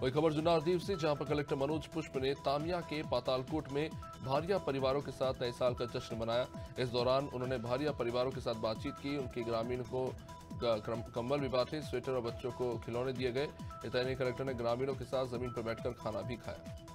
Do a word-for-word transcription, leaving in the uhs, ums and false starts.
वही खबर जुन्नारदीव से, जहां पर कलेक्टर मनोज पुष्प ने तामिया के पातालकोट में भारिया परिवारों के साथ नए साल का जश्न मनाया। इस दौरान उन्होंने भारिया परिवारों के साथ बातचीत की। उनके ग्रामीण को कंबल भी बांटे, स्वेटर और बच्चों को खिलौने दिए गए। इतना ही कलेक्टर ने ग्रामीणों के साथ जमीन पर बैठकर खाना भी खाया।